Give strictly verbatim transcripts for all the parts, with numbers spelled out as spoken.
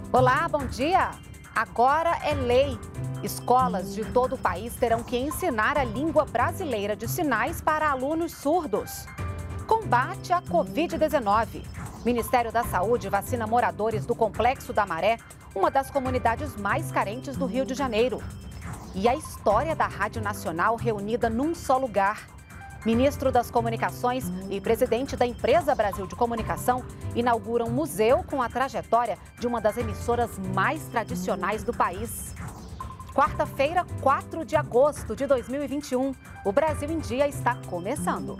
Olá, bom dia! Agora é lei. Escolas de todo o país terão que ensinar a língua brasileira de sinais para alunos surdos. Combate à covid dezenove. Ministério da Saúde vacina moradores do Complexo da Maré, uma das comunidades mais carentes do Rio de Janeiro. E a história da Rádio Nacional reunida num só lugar. Ministro das Comunicações e presidente da Empresa Brasil de Comunicação inauguram um museu com a trajetória de uma das emissoras mais tradicionais do país. Quarta-feira, quatro de agosto de dois mil e vinte e um, o Brasil em Dia está começando.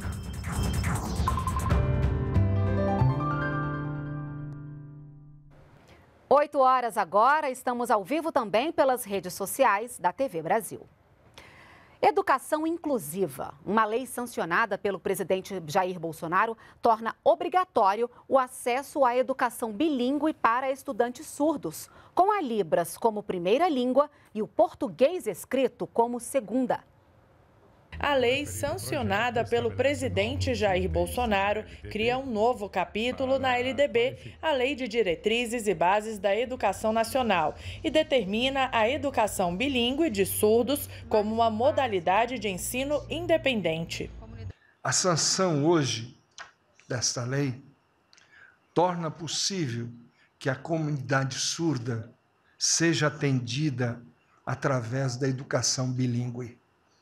Oito horas agora, estamos ao vivo também pelas redes sociais da T V Brasil. Educação inclusiva. Uma lei sancionada pelo presidente Jair Bolsonaro torna obrigatório o acesso à educação bilíngue para estudantes surdos, com a Libras como primeira língua e o português escrito como segunda. A lei sancionada pelo presidente Jair Bolsonaro cria um novo capítulo na L D B, a Lei de Diretrizes e Bases da Educação Nacional, e determina a educação bilíngue de surdos como uma modalidade de ensino independente. A sanção hoje desta lei torna possível que a comunidade surda seja atendida através da educação bilíngue,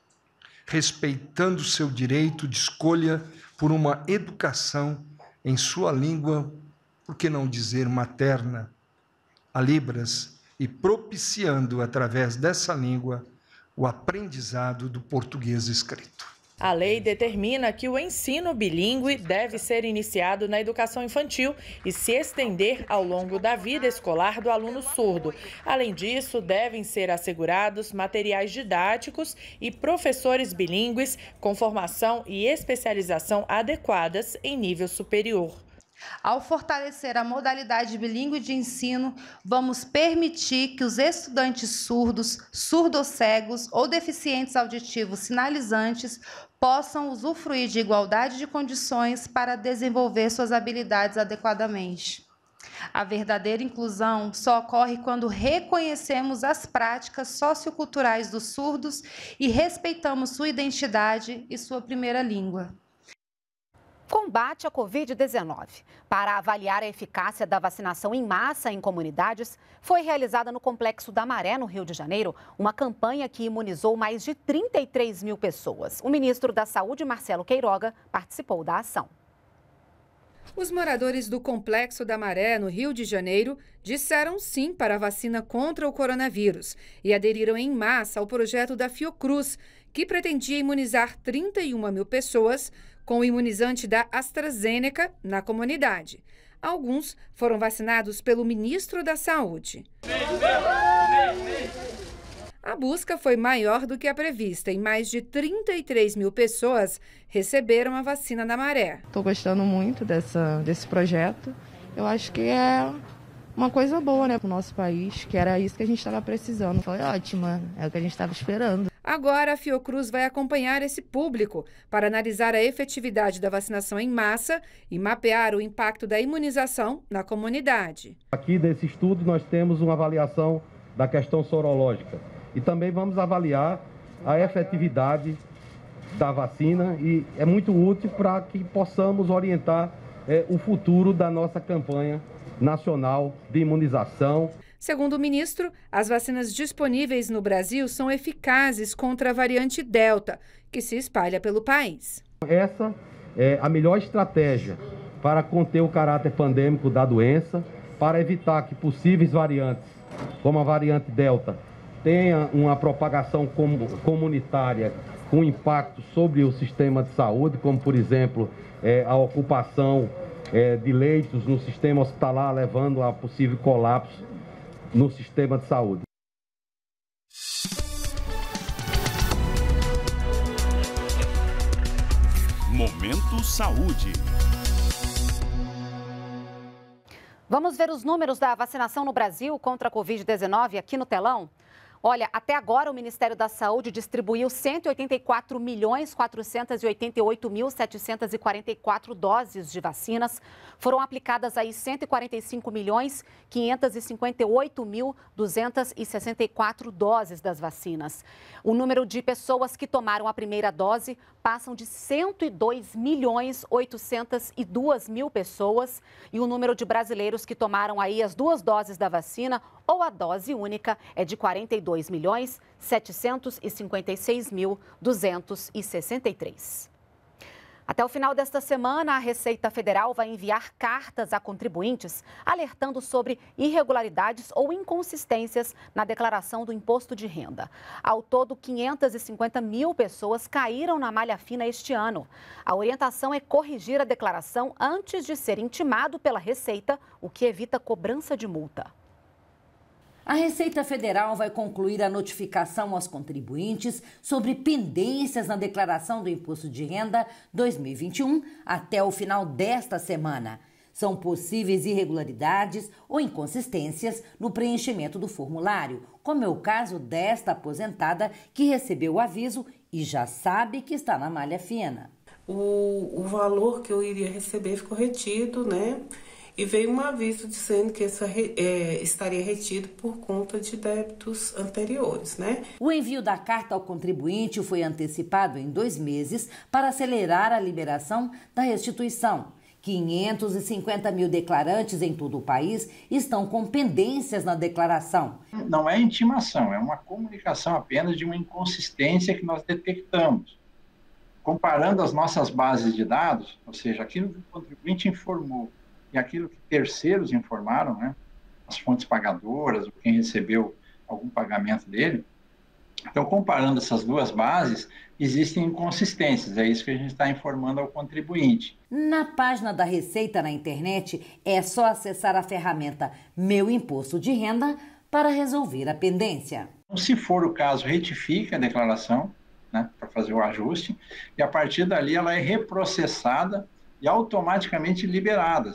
respeitando seu direito de escolha por uma educação em sua língua, por que não dizer materna, a Libras, e propiciando, através dessa língua, o aprendizado do português escrito. A lei determina que o ensino bilíngue deve ser iniciado na educação infantil e se estender ao longo da vida escolar do aluno surdo. Além disso, devem ser assegurados materiais didáticos e professores bilíngues com formação e especialização adequadas em nível superior. Ao fortalecer a modalidade bilíngue de ensino, vamos permitir que os estudantes surdos, surdocegos ou deficientes auditivos sinalizantes possam usufruir de igualdade de condições para desenvolver suas habilidades adequadamente. A verdadeira inclusão só ocorre quando reconhecemos as práticas socioculturais dos surdos e respeitamos sua identidade e sua primeira língua. Combate à covid dezenove. Para avaliar a eficácia da vacinação em massa em comunidades, foi realizada no Complexo da Maré, no Rio de Janeiro, uma campanha que imunizou mais de trinta e três mil pessoas. O ministro da Saúde, Marcelo Queiroga, participou da ação. Os moradores do Complexo da Maré, no Rio de Janeiro, disseram sim para a vacina contra o coronavírus e aderiram em massa ao projeto da Fiocruz, que pretendia imunizar trinta e uma mil pessoas com o imunizante da AstraZeneca na comunidade. Alguns foram vacinados pelo ministro da Saúde. A busca foi maior do que a prevista e mais de trinta e três mil pessoas receberam a vacina na Maré. Estou gostando muito dessa, desse projeto. Eu acho que é uma coisa boa, né, para o nosso país, que era isso que a gente estava precisando. Foi ótima, é o que a gente estava esperando. Agora, a Fiocruz vai acompanhar esse público para analisar a efetividade da vacinação em massa e mapear o impacto da imunização na comunidade. Aqui desse estudo nós temos uma avaliação da questão sorológica e também vamos avaliar a efetividade da vacina e é muito útil para que possamos orientar é, o futuro da nossa campanha nacional de imunização. Segundo o ministro, as vacinas disponíveis no Brasil são eficazes contra a variante Delta, que se espalha pelo país. Essa é a melhor estratégia para conter o caráter pandêmico da doença, para evitar que possíveis variantes, como a variante Delta, tenha uma propagação comunitária com impacto sobre o sistema de saúde, como, por exemplo, é, a ocupação é, de leitos no sistema hospitalar, levando a possível colapso no sistema de saúde. Momento Saúde. Vamos ver os números da vacinação no Brasil contra a covid dezenove aqui no telão. Olha, até agora o Ministério da Saúde distribuiu cento e oitenta e quatro milhões, quatrocentos e oitenta e oito mil, setecentos e quarenta e quatro doses de vacinas. Foram aplicadas aí cento e quarenta e cinco milhões, quinhentos e cinquenta e oito mil, duzentos e sessenta e quatro doses das vacinas. O número de pessoas que tomaram a primeira dose passam de cento e dois milhões, oitocentos e dois mil pessoas. E o número de brasileiros que tomaram aí as duas doses da vacina ou a dose única é de quarenta e dois milhões, setecentos e cinquenta e seis mil, duzentos e sessenta e três. Até o final desta semana, a Receita Federal vai enviar cartas a contribuintes alertando sobre irregularidades ou inconsistências na declaração do imposto de renda. Ao todo, quinhentas e cinquenta mil pessoas caíram na malha fina este ano. A orientação é corrigir a declaração antes de ser intimado pela Receita, o que evita cobrança de multa. A Receita Federal vai concluir a notificação aos contribuintes sobre pendências na declaração do Imposto de Renda dois mil e vinte e um até o final desta semana. São possíveis irregularidades ou inconsistências no preenchimento do formulário, como é o caso desta aposentada que recebeu o aviso e já sabe que está na malha fina. O, o valor que eu iria receber ficou retido, né? E veio um aviso dizendo que essa, é, estaria retido por conta de débitos anteriores, né? O envio da carta ao contribuinte foi antecipado em dois meses para acelerar a liberação da restituição. quinhentos e cinquenta mil declarantes em todo o país estão com pendências na declaração. Não é intimação, é uma comunicação apenas de uma inconsistência que nós detectamos. Comparando as nossas bases de dados, ou seja, aquilo que o contribuinte informou e aquilo que terceiros informaram, né, as fontes pagadoras, ou quem recebeu algum pagamento dele. Então, comparando essas duas bases, existem inconsistências, é isso que a gente está informando ao contribuinte. Na página da Receita na internet, é só acessar a ferramenta Meu Imposto de Renda para resolver a pendência. Se for o caso, retifica a declaração, né, para fazer o ajuste, e a partir dali ela é reprocessada e automaticamente liberada.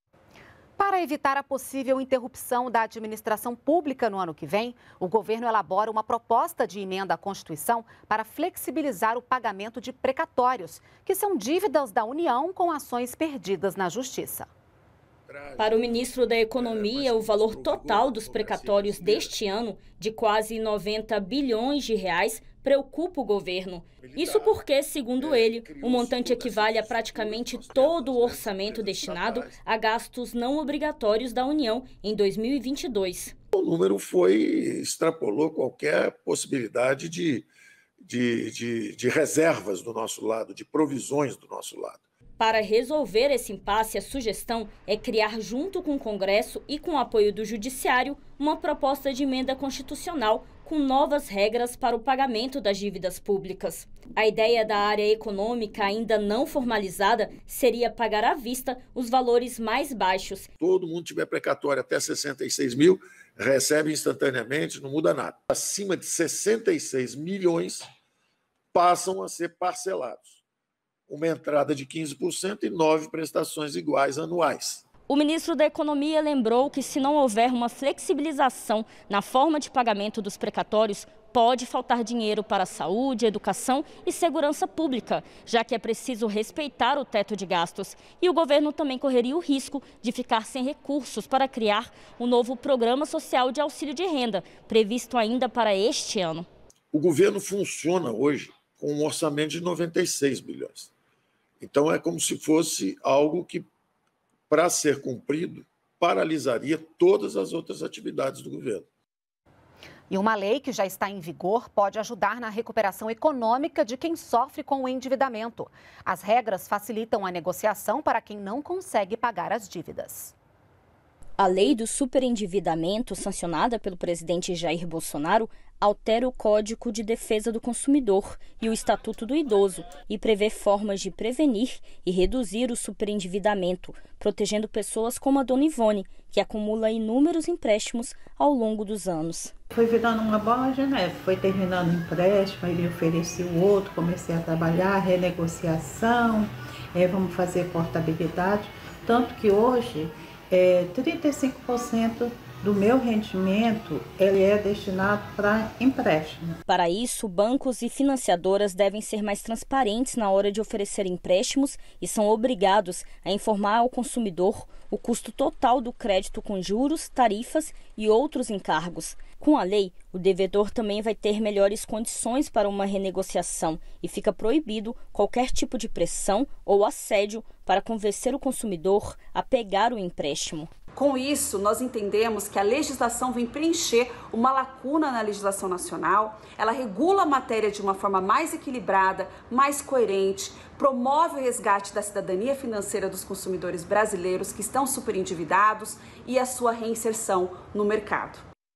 Para evitar a possível interrupção da administração pública no ano que vem, o governo elabora uma proposta de emenda à Constituição para flexibilizar o pagamento de precatórios, que são dívidas da União com ações perdidas na Justiça. Para o ministro da Economia, o valor total dos precatórios deste ano, de quase noventa bilhões de reais, preocupa o governo. Isso porque, segundo ele, o montante equivale a praticamente todo o orçamento destinado a gastos não obrigatórios da União em dois mil e vinte e dois. O número foi, extrapolou qualquer possibilidade de, de, de, de reservas do nosso lado, de provisões do nosso lado. Para resolver esse impasse, a sugestão é criar, junto com o Congresso e com o apoio do Judiciário, uma proposta de emenda constitucional com novas regras para o pagamento das dívidas públicas. A ideia da área econômica ainda não formalizada seria pagar à vista os valores mais baixos. Todo mundo tiver precatório até sessenta e seis mil, recebe instantaneamente, não muda nada. Acima de sessenta e seis milhões passam a ser parcelados. Uma entrada de quinze por cento e nove prestações iguais anuais. O ministro da Economia lembrou que, se não houver uma flexibilização na forma de pagamento dos precatórios, pode faltar dinheiro para saúde, educação e segurança pública, já que é preciso respeitar o teto de gastos. E o governo também correria o risco de ficar sem recursos para criar um novo programa social de auxílio de renda, previsto ainda para este ano. O governo funciona hoje com um orçamento de noventa e seis bilhões. Então, é como se fosse algo que, para ser cumprido, paralisaria todas as outras atividades do governo. E uma lei que já está em vigor pode ajudar na recuperação econômica de quem sofre com o endividamento. As regras facilitam a negociação para quem não consegue pagar as dívidas. A lei do superendividamento, sancionada pelo presidente Jair Bolsonaro, altera o Código de Defesa do Consumidor e o Estatuto do Idoso e prevê formas de prevenir e reduzir o superendividamento, protegendo pessoas como a dona Ivone, que acumula inúmeros empréstimos ao longo dos anos. Foi virando uma bola de neve, foi terminando o empréstimo, ele ofereceu o outro, comecei a trabalhar, renegociação, é, vamos fazer portabilidade, tanto que hoje é, trinta e cinco por cento do meu rendimento ele é destinado para empréstimo. Para isso, bancos e financiadoras devem ser mais transparentes na hora de oferecer empréstimos e são obrigados a informar ao consumidor o custo total do crédito com juros, tarifas e outros encargos. Com a lei, o devedor também vai ter melhores condições para uma renegociação e fica proibido qualquer tipo de pressão ou assédio para convencer o consumidor a pegar o empréstimo. Com isso, nós entendemos que a legislação vem preencher uma lacuna na legislação nacional, ela regula a matéria de uma forma mais equilibrada, mais coerente, promove o resgate da cidadania financeira dos consumidores brasileiros que estão superendividados e a sua reinserção no mercado.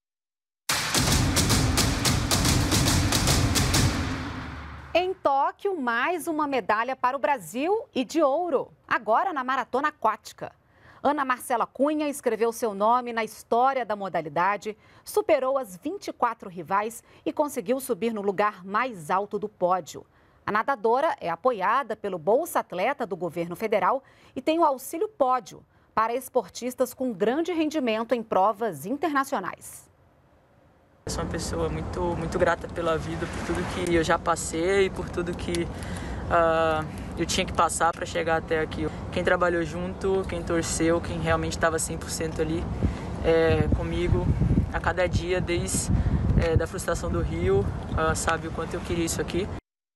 Em Tóquio, mais uma medalha para o Brasil e de ouro, agora na maratona aquática. Ana Marcela Cunha escreveu seu nome na história da modalidade, superou as vinte e quatro rivais e conseguiu subir no lugar mais alto do pódio. A nadadora é apoiada pelo Bolsa Atleta do governo federal e tem o auxílio pódio para esportistas com grande rendimento em provas internacionais. Eu sou uma pessoa muito, muito grata pela vida, por tudo que eu já passei, por tudo que uh, eu tinha que passar para chegar até aqui. Quem trabalhou junto, quem torceu, quem realmente estava cem por cento ali é, comigo a cada dia, desde é, da frustração do Rio, uh, sabe o quanto eu queria isso aqui.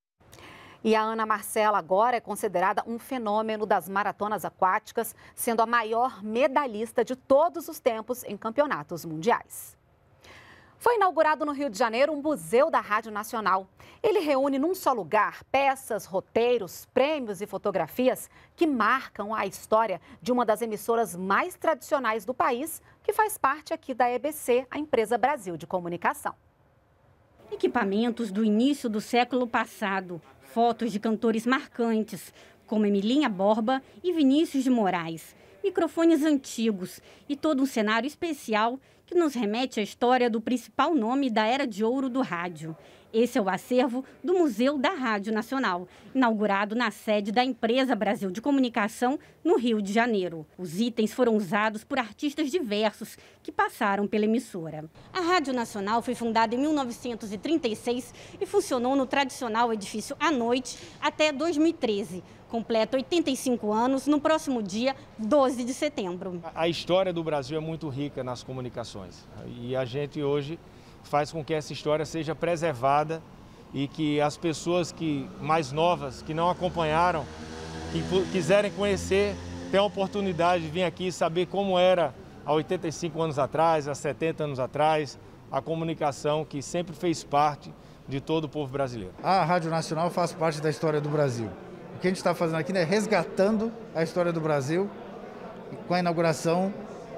E a Ana Marcela agora é considerada um fenômeno das maratonas aquáticas, sendo a maior medalhista de todos os tempos em campeonatos mundiais. Foi inaugurado no Rio de Janeiro um museu da Rádio Nacional. Ele reúne num só lugar peças, roteiros, prêmios e fotografias que marcam a história de uma das emissoras mais tradicionais do país, que faz parte aqui da E B C, a Empresa Brasil de Comunicação. Equipamentos do início do século passado, fotos de cantores marcantes, como Emilinha Borba e Vinícius de Moraes, microfones antigos e todo um cenário especial que nos remete à história do principal nome da era de ouro do rádio. Esse é o acervo do Museu da Rádio Nacional, inaugurado na sede da Empresa Brasil de Comunicação, no Rio de Janeiro. Os itens foram usados por artistas diversos que passaram pela emissora. A Rádio Nacional foi fundada em mil novecentos e trinta e seis e funcionou no tradicional edifício à noite até dois mil e treze. Completa oitenta e cinco anos no próximo dia doze de setembro. A história do Brasil é muito rica nas comunicações e a gente hoje faz com que essa história seja preservada e que as pessoas que mais novas, que não acompanharam, que quiserem conhecer, tenham a oportunidade de vir aqui e saber como era há oitenta e cinco anos atrás, há setenta anos atrás, a comunicação que sempre fez parte de todo o povo brasileiro. A Rádio Nacional faz parte da história do Brasil. O que a gente está fazendo aqui é resgatando a história do Brasil com a inauguração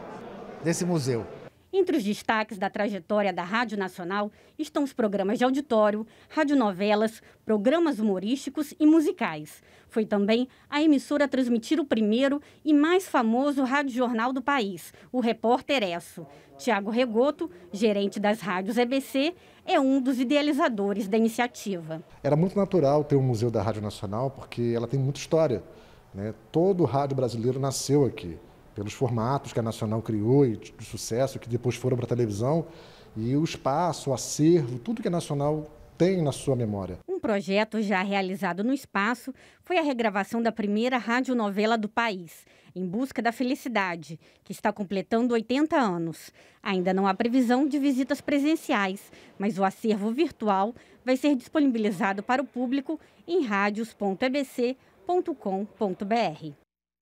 desse museu. Entre os destaques da trajetória da Rádio Nacional estão os programas de auditório, radionovelas, programas humorísticos e musicais. Foi também a emissora a transmitir o primeiro e mais famoso radiojornal do país, o Repórter Esso. Tiago Regoto, gerente das rádios E B C, é um dos idealizadores da iniciativa. Era muito natural ter um museu da Rádio Nacional, porque ela tem muita história, né? Todo o rádio brasileiro nasceu aqui, pelos formatos que a Nacional criou e de sucesso, que depois foram para a televisão, e o espaço, o acervo, tudo que a Nacional tem na sua memória. Um projeto já realizado no espaço foi a regravação da primeira radionovela do país, Em Busca da Felicidade, que está completando oitenta anos. Ainda não há previsão de visitas presenciais, mas o acervo virtual vai ser disponibilizado para o público em radios ponto e b c ponto com ponto b r.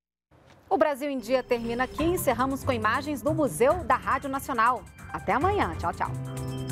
O Brasil em Dia termina aqui e encerramos com imagens do Museu da Rádio Nacional. Até amanhã. Tchau, tchau.